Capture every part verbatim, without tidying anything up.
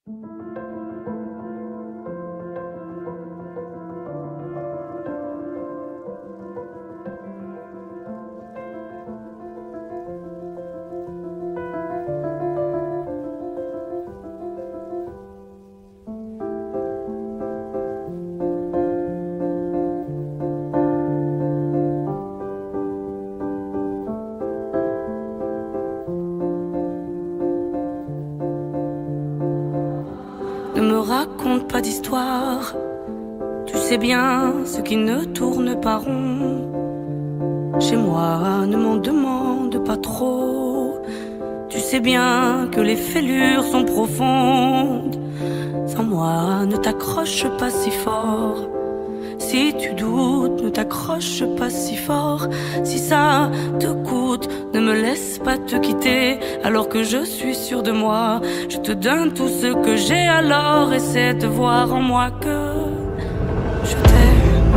Ne me raconte pas d'histoire, tu sais bien ce qui ne tourne pas rond. Chez moi, ne m'en demande pas trop, tu sais bien que les fêlures sont profondes. Sans moi, ne t'accroche pas si fort. Si tu doutes, ne t'accroche pas si fort. Si ça te coûte, ne me laisse pas te quitter alors que je suis sûr de moi. Je te donne tout ce que j'ai, alors essaie de voir en moi que je t'aime.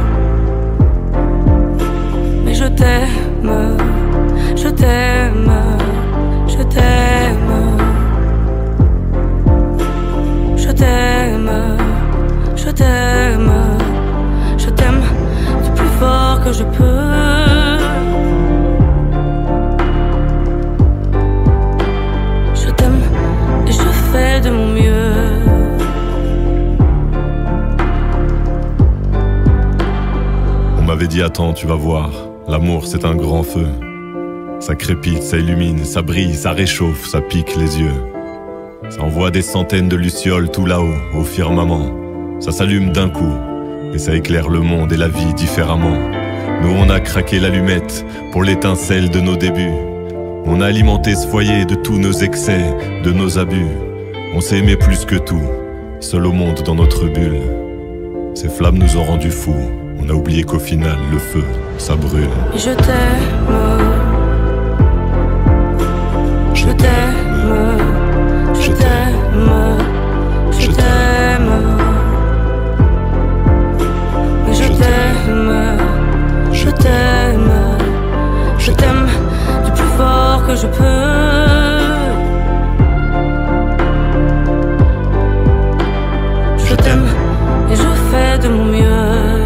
Mais je t'aime, je t'aime, je t'aime, je t'aime, je t'aime. Je t'aime du plus fort que je peux. Je t'aime et je fais de mon mieux. On m'avait dit attends, tu vas voir, l'amour c'est un grand feu. Ça crépite, ça illumine, ça brille, ça réchauffe, ça pique les yeux. Ça envoie des centaines de lucioles tout là-haut, au firmament. Ça s'allume d'un coup et ça éclaire le monde et la vie différemment. Nous on a craqué l'allumette pour l'étincelle de nos débuts. On a alimenté ce foyer de tous nos excès, de nos abus. On s'est aimé plus que tout, seul au monde dans notre bulle. Ces flammes nous ont rendus fous, on a oublié qu'au final le feu, ça brûle. Et je t'aime, je t'aime, je t'aime, je t'aime. Je t'aime, je t'aime, je t'aime du plus fort que je peux. Je t'aime et je fais de mon mieux.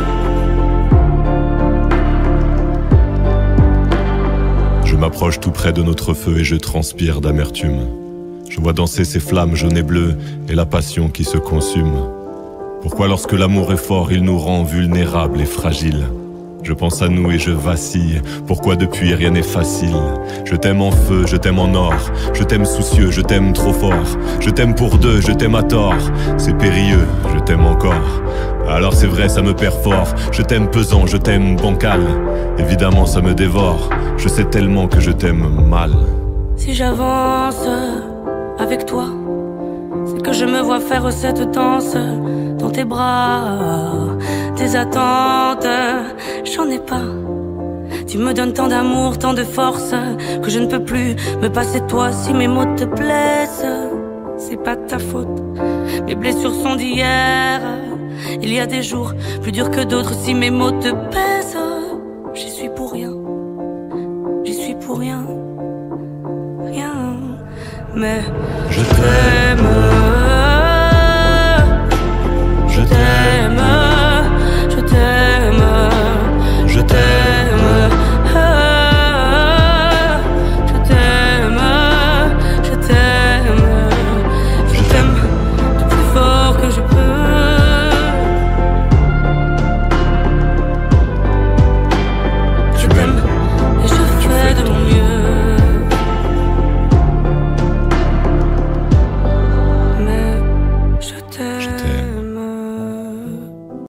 Je m'approche tout près de notre feu et je transpire d'amertume. Je vois danser ces flammes jaunes et bleues et la passion qui se consume. Pourquoi lorsque l'amour est fort, il nous rend vulnérables et fragiles? Je pense à nous et je vacille. Pourquoi depuis rien n'est facile? Je t'aime en feu, je t'aime en or. Je t'aime soucieux, je t'aime trop fort. Je t'aime pour deux, je t'aime à tort. C'est périlleux, je t'aime encore. Alors c'est vrai, ça me perd fort. Je t'aime pesant, je t'aime bancal. Évidemment ça me dévore. Je sais tellement que je t'aime mal. Si j'avance avec toi, c'est que je me vois faire cette danse dans tes bras. Tes attentes, j'en ai pas. Tu me donnes tant d'amour, tant de force, que je ne peux plus me passer de toi. Si mes mots te plaisent, c'est pas ta faute. Mes blessures sont d'hier. Il y a des jours plus durs que d'autres. Si mes mots te pèsent, j'y suis pour rien. J'y suis pour rien. Rien. Mais je t'aime.